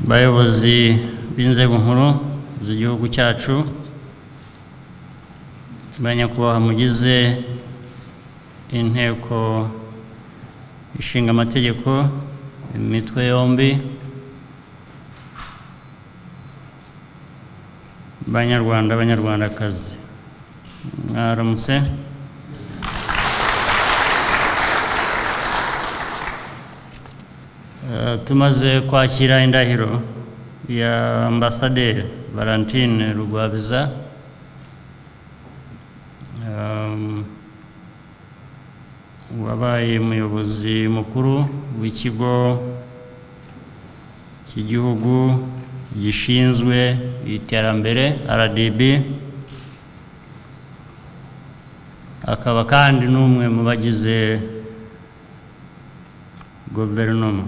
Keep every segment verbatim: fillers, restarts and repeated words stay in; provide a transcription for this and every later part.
bayobozi b'inzego nkuru z'igihugu cyacu, banyakubahwa mugize inteko ishinga amategeko, imitwe yombi, banyarwanda banyarwandakazi, mwaramutse. Tumaze kwakira indahiro ya Ambasaderi Valentine Rugwabiza, um, wabaye umuyobozi mukuru w'ikigo cy'igihugu gishinzwe iterambere R D B, akaba kandi n'umwe mu bagize guverinoma.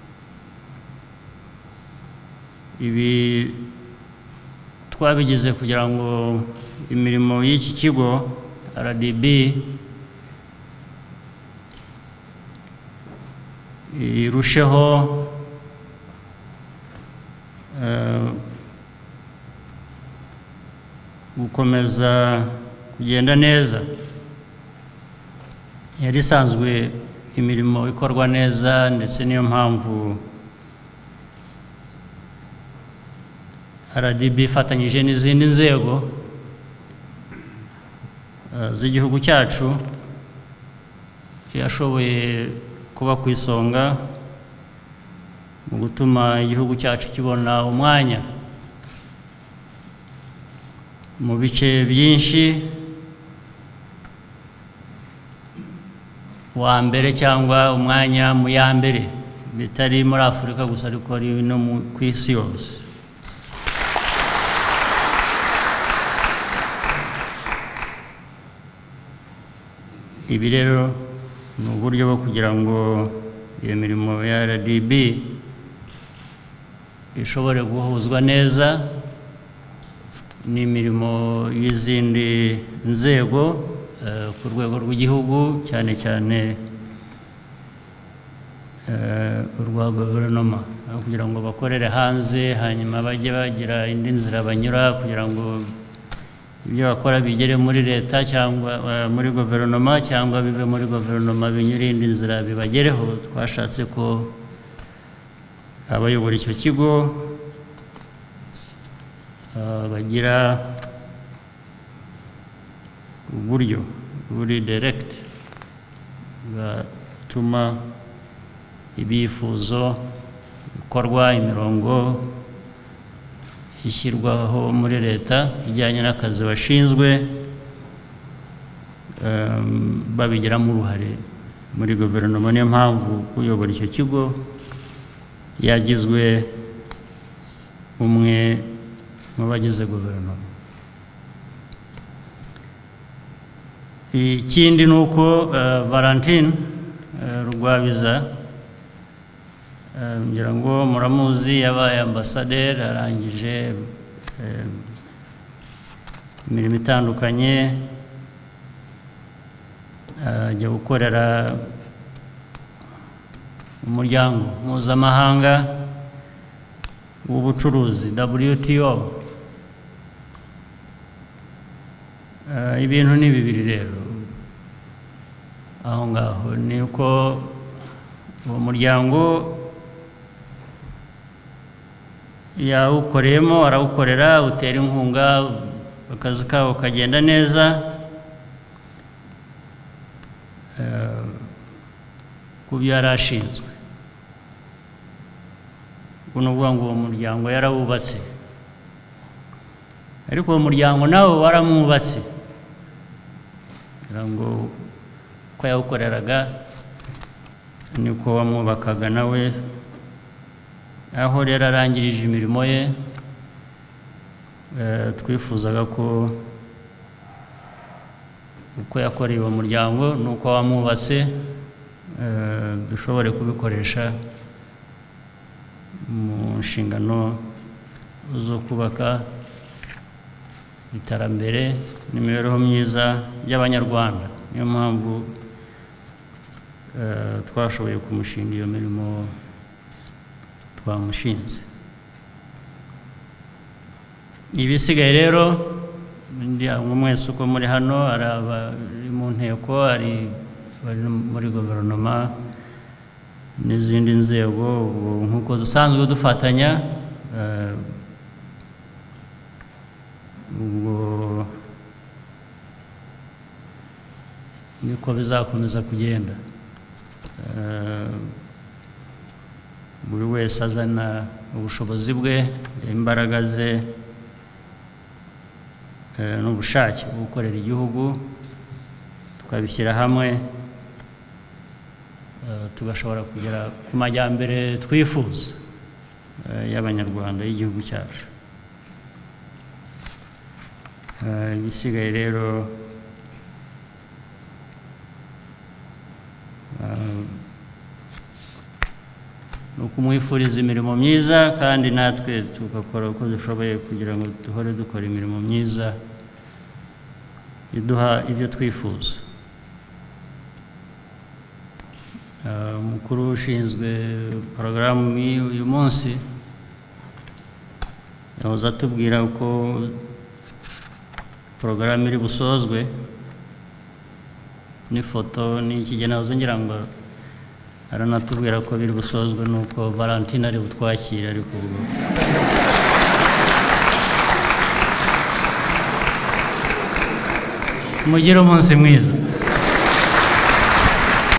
Ibi twabigize kugira ngo imirimo y'iki kigo R D B irusheho uh, gukomeza kugenda neza. Yari isanzwe imirimo ikorwa neza, ndetse niyo mpamvu R D B ifatanyije n'izindi nzego uh, z'igihugu cyacu yashoboye kuba ku isonga mu gutuma igihugu cyacu kibona umwanya mu bice byinshi wa mbere, cyangwa umwanya mu ya mbere, bitari muri Afurika gusa ariko ari no ku isi yose. Ibi rero ni uburyo bwo kugira ngo iyo mirimo ya R D B ishobore guhuzwa neza n'imirimo y'izindi nzego uh, ku rwego rw'igihugu, cyane cyane uh, urwa guverinoma, kugira ngo bakorere hanze hanyuma bajye bagira indi nzira banyura kugira ngo ibyo bakora bigere muri leta cyangwa uh, muri guverinoma, cyangwa bive muri guverinoma binyure indi nzira bibagereho. Twashatse ko abayobora icyo kigo uh, bagira uburyo buri direct bwatuma ibyifuzo bikorwa, imirongo ishyirwaho muri leta ijyanye n'akazi bashinzwe, um, babigiramo uruhare muri guverinoma. Niyo mpamvu kuyobora icyo kigo yagizwe umwe mu bagize guverinoma. Ikindi ni uko uh, Valentine uh, Rugwabiza, ngira ngo muramuzi, yabaye ambasaderi, arangije imirimo itandukanye, ajya gukorera umuryango mpuzamahanga w'ubucuruzi W T O. Ibintu ni bibiri rero aho ngaho, ni uko uwo muryango yawukoreyemo, arawukorera, utera inkunga, akazi kawo kagenda neza uh, ku byo yari ashinzwe. Ubwo ni ukuvuga ngo uwo muryango yarawubatse, ariko uwo muryango nawe waramwubatse, kugira ngo ko yawukoreraga niko wamwubakaga nawe. Aho rero arangirije imirimo ye, twifuzaga ko uko yakoreye uwo muryango nuko wamwubatse dushobore kubikoresha mu nshingano zo kubaka iterambere n'imibereho myiza y'Abanyarwanda. Niyo mpamvu twashoboye kumushinga iyo mirimo twamushinze. ibisigaye rero mwese uko muri hano ari abari mu nteko ari muri guverinoma n'izindi nzego nk'uko dusanzwe dufatanya ubwo niko bizakomeza kugenda buri wese azana ubushobozi bwe imbaraga ze n'ubushake bwo gukorera igihugu tukabishyira hamwe tugashobora kugera ku majyambere twifuza y'abanyarwanda y'igihugu cyacu ibisigaye rero ni ukumwifuriza imirimo myiza kandi natwe tugakora uko dushoboye kugira ngo duhore dukora imirimo myiza iduha ibyo twifuza umukuru ushinzwe porogaramu y'uyu munsi yahoze atubwira uko porogaramu iri busozwe n'ifoto n'ikigena ngira ngo aranatubwira ko biri busozwe nuko Valentine ari butwakira ariko ubwo mugire umunsi mwiza.